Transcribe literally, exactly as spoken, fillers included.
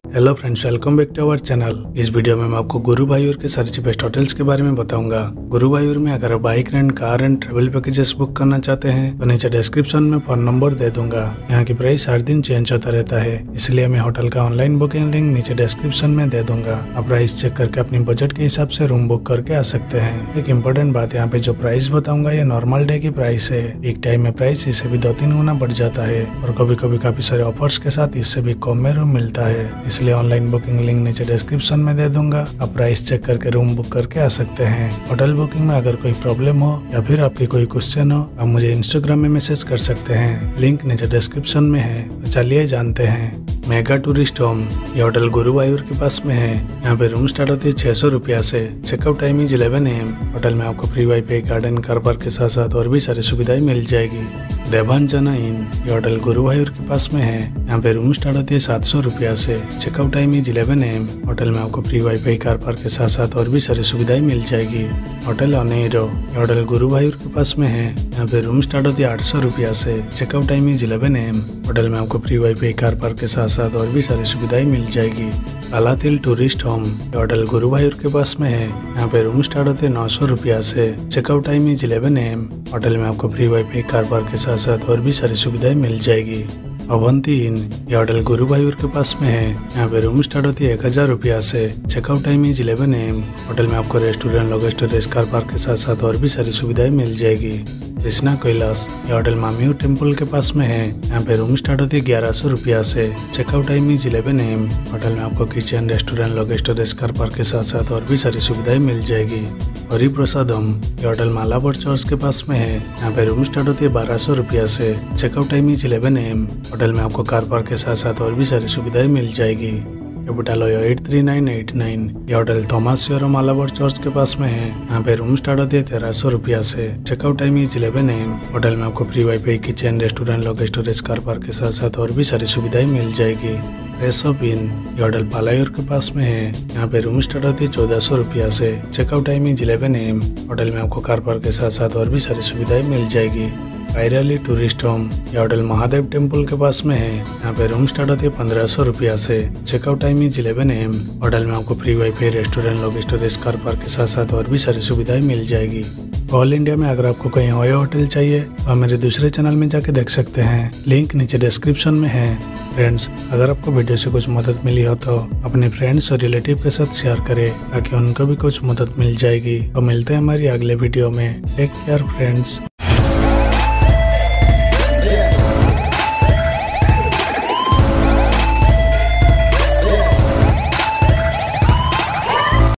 Hello friends, welcome back to our channel. इस video में मैं आपको गुरुवायूर के सारे चीपेस्ट होटल्स के बारे में बताऊंगा। गुरुवायूर में अगर आप bike rent, car and travel packages book करना चाहते हैं तो नीचे डिस्क्रिप्शन में फोन नंबर दे दूंगा। यहाँ की प्राइस हर दिन चेंज होता रहता है, इसलिए मैं होटल का ऑनलाइन बुकिंग लिंक नीचे डिस्क्रिप्शन में दे दूंगा। आप प्राइस चेक करके अपनी बजट के हिसाब से रूम बुक करके आ सकते हैं। एक इम्पोर्टेंट बात, यहाँ पे जो प्राइस बताऊंगा ये नॉर्मल डे की प्राइस है। एक टाइम में प्राइस इससे भी दो तीन गुना बढ़ जाता है और कभी कभी काफी सारे ऑफर्स के साथ इससे भी कम में रूम मिलता है, इसलिए ऑनलाइन बुकिंग लिंक नीचे डिस्क्रिप्शन में दे दूंगा। आप प्राइस चेक करके रूम बुक करके आ सकते हैं। होटल बुकिंग में अगर कोई प्रॉब्लम हो या फिर आपकी कोई क्वेश्चन हो, आप मुझे इंस्टाग्राम में मैसेज कर सकते हैं, लिंक नीचे डिस्क्रिप्शन में है। तो चलिए जानते हैं। मेगा टूरिस्ट होम, ये होटल गुरुवायूर के पास में है। यहाँ पे रूम स्टार्ट होती है छह सौ रुपया से। Checkout time is eleven A M. Hotel में आपको free wifi, garden, car park के साथ साथ और भी सारी सुविधाएं मिल जाएगी। देवांजना इन, ये होटल गुरुवायूर के पास में है। यहाँ पे रूम स्टार्ट होती है सात सौ रुपया से। Checkout time is eleven A M. Hotel में आपको फ्री वाईफाई, कार पार्क के साथ साथ और भी सारी सुविधाएं मिल जाएगी। होटल ओनेरो, ये होटल गुरुवायूर के पास में है। यहाँ पे रूम स्टार्ट होती है आठ सौ रुपया से। Checkout time is eleven A M. Hotel में आपको फ्री वाईफाई, कार पार्क के साथ साथ और भी सारी सुविधाएं मिल जाएगी। कालातिल टूरिस्ट होम, ये होटल गुरुवायूर के पास में है। यहाँ पे रूम स्टार्ट होते हैं नौ सौ रुपया से। Checkout time is eleven A M. Hotel में आपको फ्री वाईफाई, कार पार्क के साथ साथ और भी सारी सुविधाएं मिल जाएगी। अवंती इन, ये होटल गुरुवायूर के पास में है। यहाँ पे रूम स्टार्ट होती है एक हजार रुपया से। Checkout time is eleven A M. Hotel में आपको restaurant, luggage storage, car park के साथ साथ और भी सारी सुविधाएं मिल जाएगी। कृष्णा कैलाश, ये होटल मामियूर टेम्पल के पास में है। यहाँ पे रूम स्टार्ट होती है ग्यारह सौ रुपया से। Checkout time is eleven A M. Hotel में आपको kitchen, restaurant, luggage storage, car park के साथ साथ और भी सारी सुविधाएं मिल जाएगी। हरिप्रसादम, ये होटल मालाबार चर्च के पास में है। यहाँ पे रूम स्टार्ट होती है बारह सौ रुपया से। Checkout time is eleven A M. Hotel में आपको कार पार्क के साथ साथ और भी सारी सुविधाएं मिल जाएगी। कैपिटलोयो eight three nine eight nine, ये hotel Thomas square Malabar church के पास में है। यहाँ पे रूम स्टार्ट होती है तेरह सौ रुपया से। Checkout time is eleven A M. Hotel में आपको free wifi, kitchen, restaurant, luggage storage, car park के साथ साथ और भी सारी सुविधाएं मिल जाएगी। रेसोप इन, ये होटल पालायूर के पास में है। यहाँ पे रूम स्टार्ट होती है चौदह सौ रुपया से। Checkout time is eleven A M. Hotel में आपको कार पार्क के साथ साथ और भी सारी सुविधाएं मिल जाएगी। कैराली टूरिस्ट होम, ये होटल महादेव टेम्पल के पास में है। यहाँ पे रूम स्टार्ट होती है पंद्रह सौ रुपया से। Checkout time is eleven A M. Hotel में आपको free wifi, restaurant, luggage storage, car park के साथ साथ और भी सारी सुविधाएं मिल जाएगी। ऑल इंडिया में अगर आपको कहीं और होटल चाहिए तो आप मेरे दूसरे चैनल में जाके देख सकते हैं, लिंक नीचे डिस्क्रिप्शन में है। फ्रेंड्स, अगर आपको वीडियो से कुछ मदद मिली हो तो अपने फ्रेंड्स और रिलेटिव के साथ शेयर करें ताकि उनको भी कुछ मदद मिल जाएगी। तो मिलते हैं हमारी अगले वीडियो में। Take care friends.